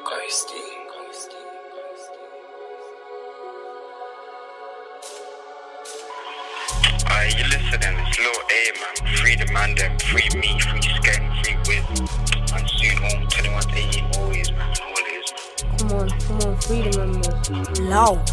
Ghosty. You listening, it's Lil A, man. Free the man, them. Free me, free Skin, free Wiz. And soon home, 21 always, man. Always, man. Come on, free the man. Loud.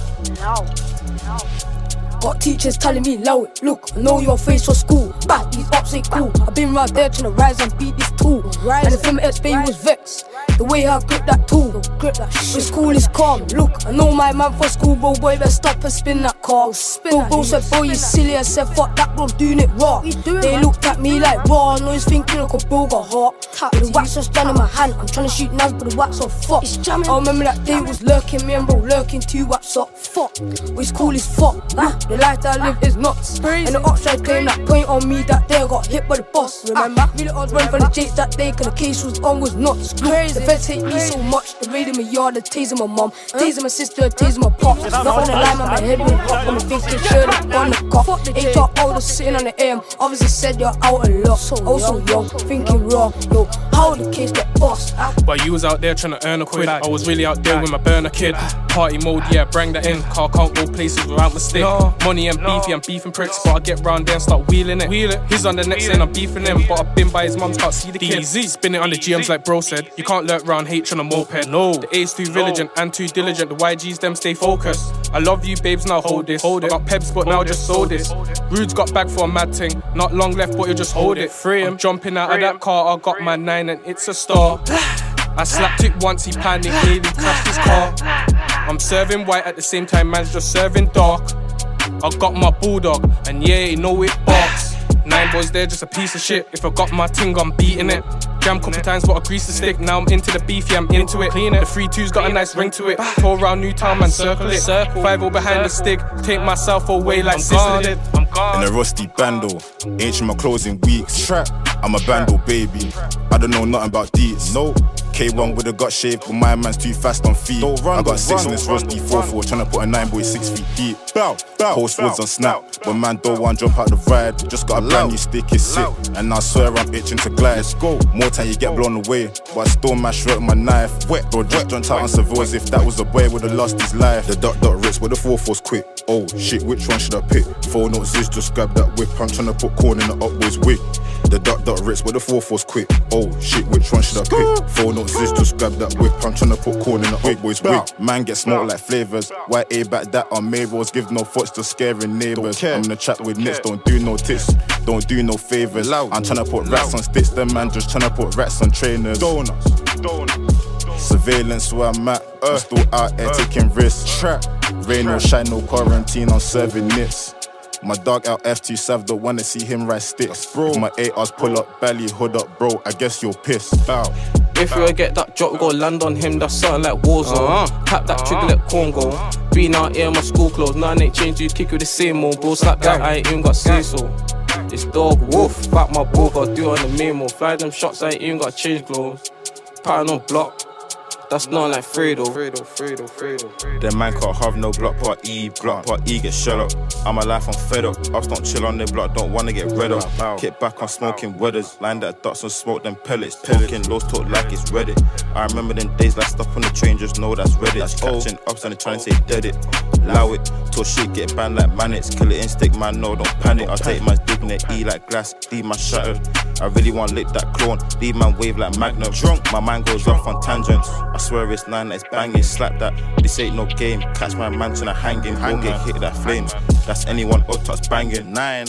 Got teachers telling me, low it, look, I know your face for school. Back, these ops ain't cool. I've been right there trying to rise and beat this tool. And the film ex-baby was vexed. The way I grip that tool, it's cool, it's calm. Look, I know my man for school, bro, boy, better stop and spin that car. Bro said, bro, you silly. I said, fuck that, bro, I'm doing it raw. They looked at me like, raw, I know he's thinking like a bro got hot. But the wax was done in my hand, I'm trying to shoot Naz, but the wax off, fuck. I remember that day was lurking, me and bro lurking, 2 waps up, fuck. It's cool as fuck, the life that I live is nuts. And the ops tried claim that point on me that day, I got hit by the boss, remember? Really odds run for the Jakes that day, cause the case was on was nuts. Crazy. The feds hate me so much, they raided my yard, they tasing my mum, tasing my sister, tasing my pop. Not on the line, my head went up on the thinking shirt on the cop. HR older sitting on the AM, obviously said you're out a lot. Also young, thinking raw, yo, how the case get bossed? But you was out there trying to earn a quid, I was really out there with my burner kid. Party mode, yeah, bring that in, car can't go places without my stick. Money and beefy, I'm beefing pricks, but I get round there and start wheeling it. He's on the next end, I'm beefing him, but I've been by his mum, can't see the kid. Spin it on the GMs like bro said, you can't lurk round H on a moped. No, the A's too vigilant and too diligent, the YGs them stay focused. I love you babes, now hold this. I got peps but now just sold this. Rude's got back for a mad thing, not long left but you just hold it. Free him, jumping out of that car, I got my 9 and it's a star. I slapped it once, he panicked, nearly crashed his car. I'm serving white at the same time, man's just serving dark. I got my bulldog, and yeah, you know it barks. 9 boys there, just a piece of shit. If I got my ting, I'm beating it. Jam couple times, but I grease the stick. Now I'm into the beef, yeah, I'm into it. Clean it. The 3-2's got a nice ring to it. Tour around Newtown, man, circle it. 5-0 behind the stick, take myself away like Sicily. In a rusty bando, H in my closing weeks. I'm a bando baby, I don't know nothing about deets. No. K1 would've got shaved, but my man's too fast on feet. I got 6 in this rusty 4-4, tryna put a 9 boy 6 feet deep. Post woods on snap, but man don't want jump out the ride. Just got a brand new stick, it's sick, and I swear I'm itching to glide. Let's go. More time you get blown away, but I still mash right with my knife. Bro, just jumped out on Seville as if that was a boy would've lost his life. The dot Ritz with the 4-4's quick. Oh shit, which one should I pick? 4 notes Ziz, just grab that whip. I'm tryna put corn in the up boy's wig. The dot Ritz with the 4-4's quick. Oh shit, which one should I pick? 4 notes Ziz, just grab that whip. I'm tryna put corn in the up boy's wig. Man get smoked like flavours. Why A back that on Mayrolls? Give no fucks to scaring neighbours. I'm in the chat with nits, don't do no tits, don't do no favours. I'm tryna put rats on sticks, them man just tryna put rats on trainers. Donuts. Surveillance where I'm at, I'm still out here taking risks. Rain or shine, no quarantine, I'm serving nits. My dog out F2 Sav, don't wanna see him ride sticks. If my ARs pull up, belly hood up, bro, I guess you're pissed. If you get that drop, we gon' land on him, that's something like Warzone. Tap that trigger, let Congo. Been out here in my school clothes, none ain't changed, you kick with the same old bro. Slap that, I ain't even got say so. This dog wolf, back my ball, gotta do it on the memo. Fly them shots, I ain't even got change clothes. Pattern on block. That's not like Fredo. Them man can't have no block part E get shut up. I'm alive, I'm fed up. Ups don't chill on their block, don't wanna get red up. Kick back on smoking weathers, line that dots and smoke them pellets. Talking lows talk like it's Reddit. I remember them days like stuff on the train, just know that's Reddit. Catching ups and they trying to say dead it. Allow it, till shit get banned like Mannix. Kill it instinct, man, no, don't panic. I'll take my dignity like glass, leave my shattered. I really want lick that clone, leave man wave like Magnum. Drunk, my mind goes off on tangents. I swear it's 9 that's banging, slap that. This ain't no game, catch my man tryna hang him. Don't get hit that flames, that's anyone up touch banging. 9.